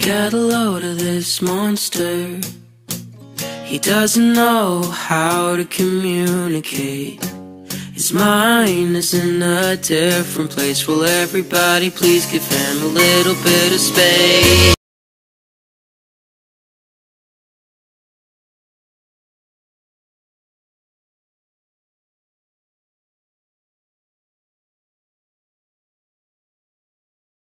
Get a load of this monster. He doesn't know how to communicate. His mind is in a different place. Will everybody please give him a little bit of space?